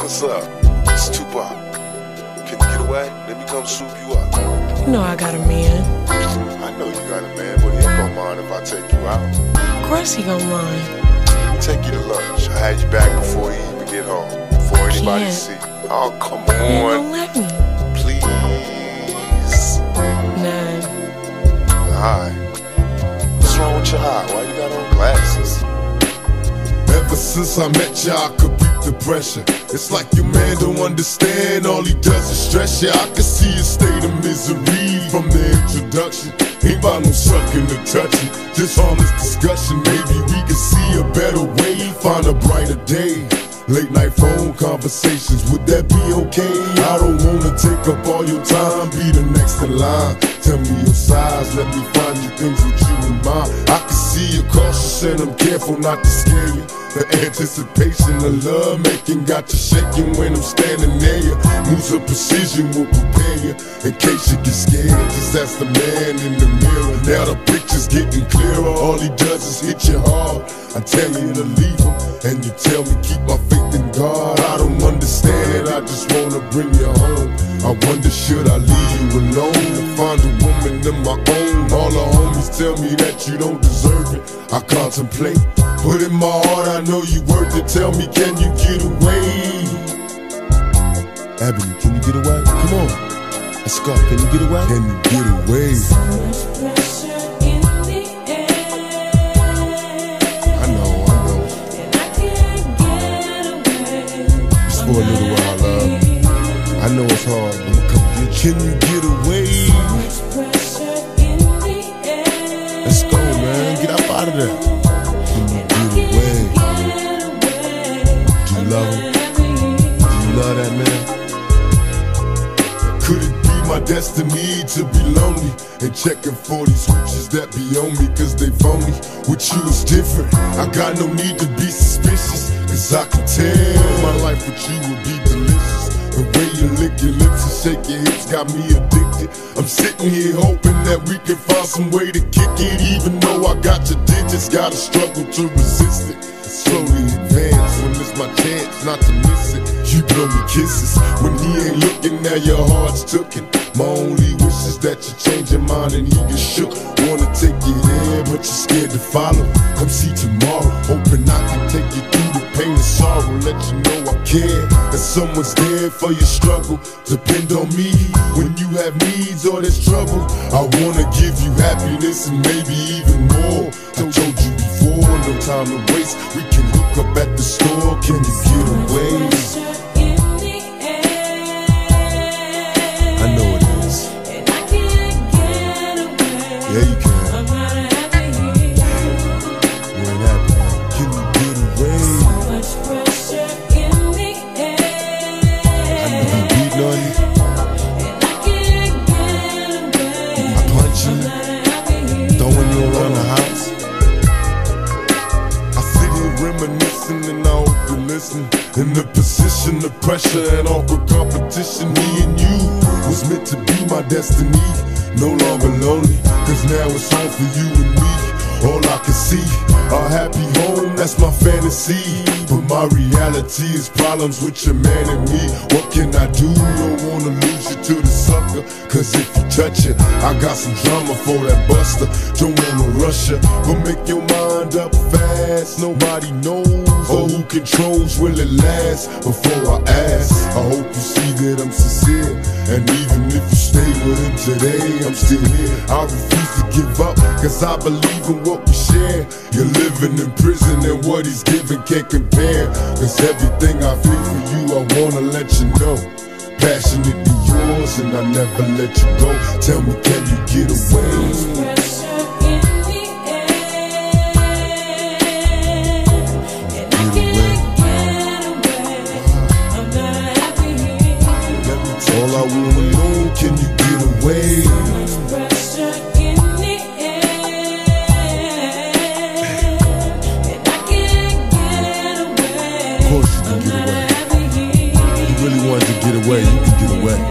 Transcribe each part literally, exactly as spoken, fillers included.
what's up? It's Tupac. Can you get away? Let me come swoop you up. You know I got a man. I know you got a man, but he ain't gonna mind if I take you out. Of course he gonna mind. Let me take you to lunch. I had you back before you even get home. Before anybody Can't. see. Oh, come Man, don't on. let me. Please. Nah. Alright. What's wrong with your eye? Why you got on glasses? Ever since I met ya, I could beat the pressure. It's like your man don't understand, all he does is stress ya. I can see a state of misery from the introduction. Ain't about no sucking or touching, just honest discussion. Maybe we can see a better way, find a brighter day. Late night phone conversations, would that be okay? I don't wanna take up all your time, be the next in line. Tell me your size, let me find you things with you in mind. I can see you're cautious and I'm careful not to scare you. The anticipation of love making got you shaking when I'm standing near you. Moves of precision will prepare you in case you get scared. Just ask the man in the mirror. Now the picture's getting clearer. All he does is hit you hard. I tell you to leave him, and you tell me keep my faith in God. I don't understand it, I just wanna bring you home. I wonder should I leave you alone to find a woman of my own. All the homies tell me that you don't deserve it. I contemplate, but in my heart I know you worth it. Tell me, can you get away? Ebony, can you get away? Come on, let's go. Can you get away? Can you get away? So much pressure in the air. I know, I know. And I can't get away. Just for a little while, love. I know it's hard, but I'ma come get you. Can you get away? So much pressure in the air. Let's go, man. Get up out of there. Can you get away? Do you love him? Do you love that man? Could it be my destiny to be lonely and checking for these hooches that be on me cause they phony? With you is different, I got no need to be suspicious, cause I can tell my life with you would be delicious. The way you lick your lips and shake your hips got me addicted. I'm sitting here hoping that we can find some way to kick it. Even though I got your digits, gotta struggle to resist it. Slowly advance when it's my chance not to miss it. You blow me kisses when he ain't looking, now your heart's tooken. My only wish is that you change your mind and he get shook. Wanna take you there, but you're scared to follow. Come see tomorrow, hoping I can take you through the pain and sorrow. Let you know I care, that someone's there for your struggle. Depend on me when you have needs or there's trouble. I wanna give you happiness and maybe even more. I told you before, no time to waste. We can hook up at the store. Can you get away? I know it is. Yeah, you can. You ain't happy now. Can you get away? I know you beating on you. I punch you, throwing you around the house. I sit here reminiscing and I hope you listen. In the position of pressure and awkward competition, me and you was meant to be my destiny. No longer lonely, cause now it's home for you and me. All I can see, a happy home, that's my fantasy. But my reality is problems with your man and me. What can I do? Don't wanna lose you to the sucker, cause if you touch it, I got some drama for that buster. Don't wanna rush you, but make your mind up fast. Nobody knows or who controls, will it last? Before I ask, I hope you see that I'm sincere. And even if you stay with him today, I'm still here. I refuse to give up, cause I believe in what we share. You're living in prison and what he's giving can't compare. Cause everything I feel for you, I wanna let you know. Passionately yours and I never let you go. Tell me, can you get away? All I wanna know, can you get away? Pressure in the air, and I can't get away. Of course you can get away. If you really wanted to get away, you can get away.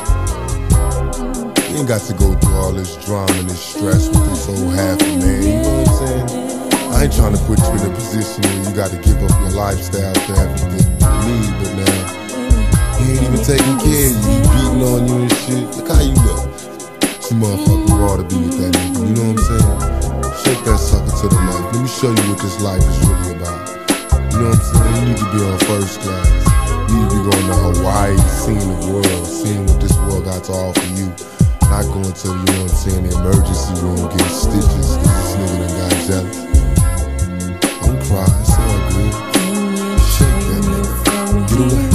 You ain't got to go through all this drama and this stress with this old half a man, you know what I'm saying? I ain't trying to put you in a position where you got to give up your lifestyle for everything you need, but now cheating on you and shit. Look how you look. She motherfucking raw to be with that nigga, you know what I'm saying? Shake that sucker to the left. Let me show you what this life is really about. You know what I'm saying? You need to be on first class. You need to be going to Hawaii, seeing the world, seeing what this world got to offer you. Not going to, you know what I'm saying, the emergency room getting stitches because this nigga done got jealous. Don't cry, it's all good. Shake that nigga. Get away.